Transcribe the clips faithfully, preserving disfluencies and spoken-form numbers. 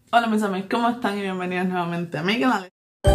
Hola mis amigos, ¿cómo están? Y bienvenidos nuevamente a mi canal.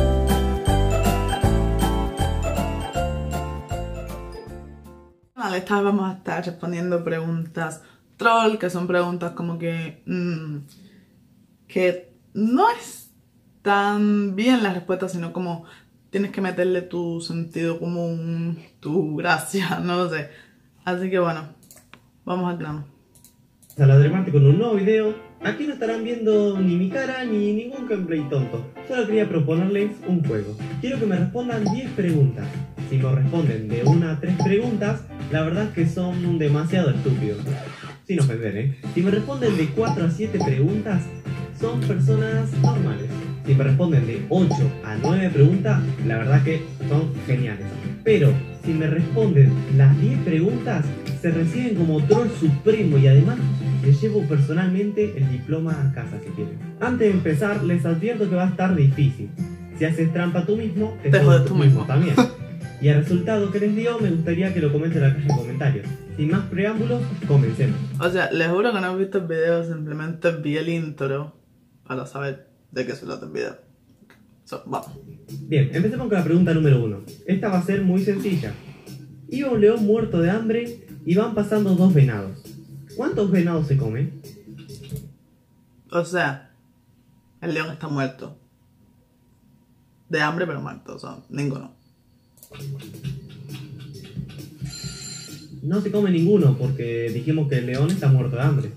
Esta vez vamos a estar respondiendo preguntas troll, que son preguntas como que... Mmm, que no es tan bien la respuesta, sino como tienes que meterle tu sentido común, tu gracia, no lo sé. Así que bueno, vamos al grano. Saladremarte con un nuevo video. Aquí no estarán viendo ni mi cara ni ningún gameplay tonto. Solo quería proponerles un juego. Quiero que me respondan diez preguntas. Si me responden de una a tres preguntas, la verdad es que son demasiado estúpidos. Sin ofender, ¿eh? Si me responden de cuatro a siete preguntas, son personas normales. Si me responden de ocho a nueve preguntas, la verdad que son geniales. Pero si me responden las diez preguntas, se reciben como troll supremo y además les llevo personalmente el diploma a casa si quieren. Antes de empezar, les advierto que va a estar difícil. Si haces trampa tú mismo, te, te jodes tú mismo también. Y el resultado que les dio me gustaría que lo comenten en la caja de comentarios. Sin más preámbulos, comencemos. O sea, les juro que no he visto el video, simplemente vi el intro para saber de qué se trata el video. So, vamos. Bien, empecemos con la pregunta número uno. Esta va a ser muy sencilla. Iba un león muerto de hambre y van pasando dos venados. ¿Cuántos venados se comen? O sea, el león está muerto. De hambre pero muerto, o sea, ninguno. No se come ninguno porque dijimos que el león está muerto de hambre.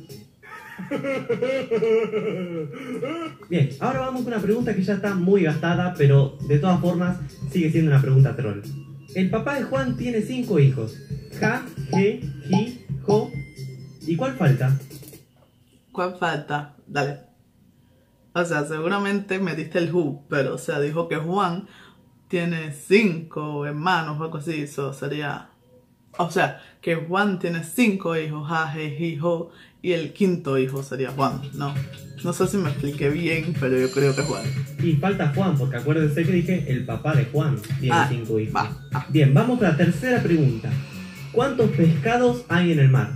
Bien, ahora vamos con una pregunta que ya está muy gastada, pero de todas formas sigue siendo una pregunta troll. El papá de Juan tiene cinco hijos. Ja, je, ji, jo. ¿Y cuál falta? ¿Cuál falta? Dale. O sea, seguramente me diste el who, pero o sea, dijo que Juan tiene cinco hermanos o algo así, eso sería... O sea, que Juan tiene cinco hijos, ja, je, ji, jo, y el quinto hijo sería Juan, ¿no? No sé si me expliqué bien, pero yo creo que es Juan. Y falta Juan, porque acuérdense que dije el papá de Juan tiene ah, cinco hijos. Va, ah. Bien, vamos con la tercera pregunta. ¿Cuántos pescados hay en el mar?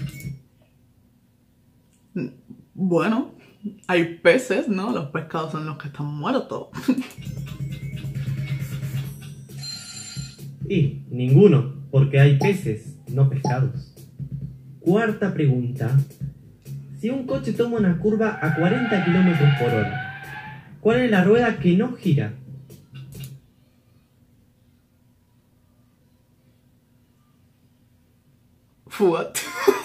Bueno, hay peces, ¿no? Los pescados son los que están muertos. Y ninguno, porque hay peces, no pescados. Cuarta pregunta. Si un coche toma una curva a cuarenta kilómetros por hora, ¿cuál es la rueda que no gira? What?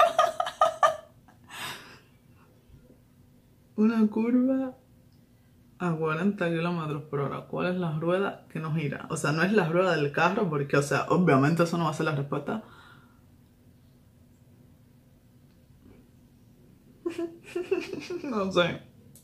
Una curva a cuarenta kilómetros por hora. ¿Cuál es la rueda que no gira? O sea, no es la rueda del carro porque, o sea, obviamente eso no va a ser la respuesta. No sé.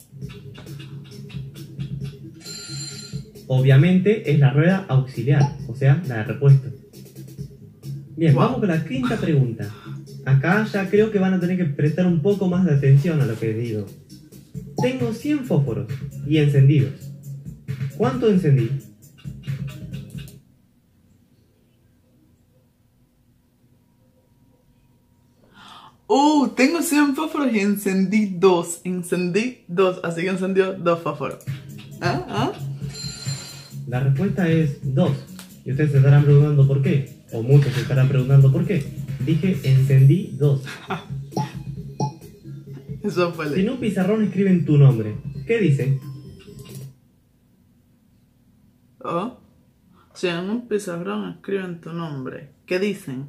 Obviamente es la rueda auxiliar, o sea, la de repuesto. Bien, wow. Vamos con la quinta pregunta. Acá ya creo que van a tener que prestar un poco más de atención a lo que digo. Tengo cien fósforos y encendidos. ¿Cuánto encendí? Uh, tengo cien fósforos y encendí dos. Encendí dos, así que encendió dos fósforos. ¿Ah? ¿Ah? La respuesta es dos. Y ustedes se estarán preguntando por qué. O muchos se estarán preguntando por qué. Dije encendí dos. Eso fue. Si en un pizarrón escriben tu nombre, ¿qué dice? Oh. Si en un pizarrón escriben tu nombre, ¿qué dicen?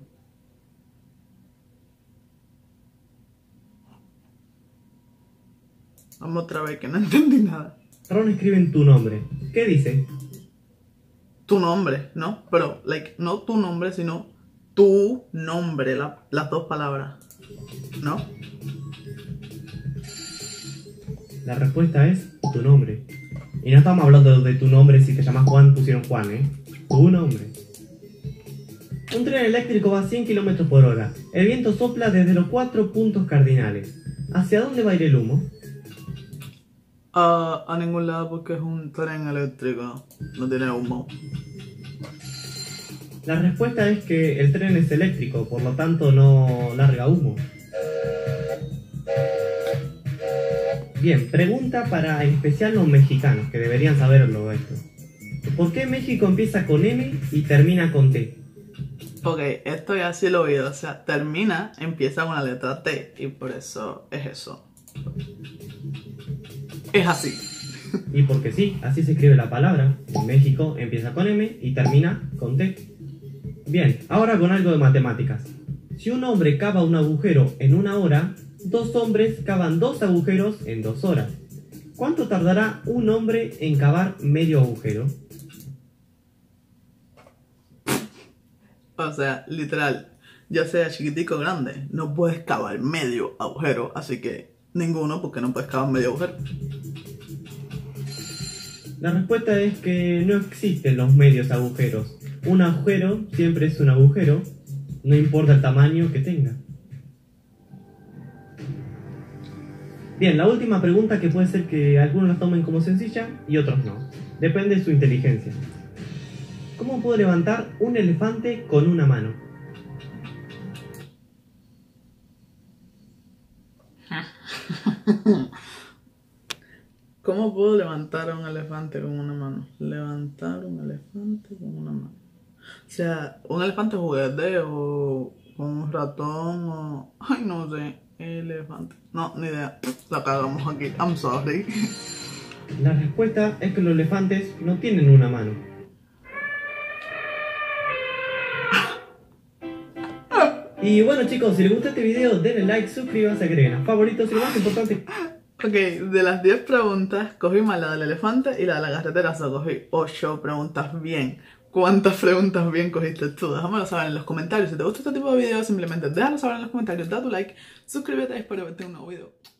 Vamos otra vez, que no entendí nada. Ron escriben tu nombre. ¿Qué dice? Tu nombre, ¿no? Pero, like, no tu nombre, sino tu nombre, la, las dos palabras, ¿no? La respuesta es tu nombre. Y no estamos hablando de tu nombre si te llamas Juan, pusieron Juan, ¿eh? Tu nombre. Un tren eléctrico va a cien kilómetros por hora. El viento sopla desde los cuatro puntos cardinales. ¿Hacia dónde va a ir el humo? Uh, a ningún lado porque es un tren eléctrico, no tiene humo. La respuesta es que el tren es eléctrico, por lo tanto no larga humo. Bien, pregunta para en especial los mexicanos, que deberían saberlo esto. ¿Por qué México empieza con M y termina con T? Ok, esto ya sí lo he oído, o sea, termina, empieza con la letra T y por eso es eso. Es así. Y porque sí, así se escribe la palabra. En México empieza con M y termina con T. Bien, ahora con algo de matemáticas. Si un hombre cava un agujero en una hora, dos hombres cavan dos agujeros en dos horas. ¿Cuánto tardará un hombre en cavar medio agujero? O sea, literal, ya sea chiquitico o grande, no puedes cavar medio agujero, así que ninguno, porque no puedes cavar medio agujero. La respuesta es que no existen los medios agujeros. Un agujero siempre es un agujero, no importa el tamaño que tenga. Bien, la última pregunta, que puede ser que algunos la tomen como sencilla y otros no. Depende de su inteligencia. ¿Cómo puedo levantar un elefante con una mano? ¿Cómo puedo levantar a un elefante con una mano? Levantar un elefante con una mano. O sea, un elefante juguete o un ratón o... Ay, no sé. Elefante. No, ni idea. La cagamos aquí. I'm sorry. La respuesta es que los elefantes no tienen una mano. Y bueno, chicos, si les gustó este video, denle like, suscríbanse, agreguen a favoritos y lo más importante... Ok, de las diez preguntas, cogí más la del elefante y la de la carretera, o sea, cogí ocho preguntas bien. ¿Cuántas preguntas bien cogiste tú? Déjamelo saber en los comentarios. Si te gusta este tipo de videos, simplemente déjalo saber en los comentarios, da tu like, suscríbete y espero verte en un nuevo video.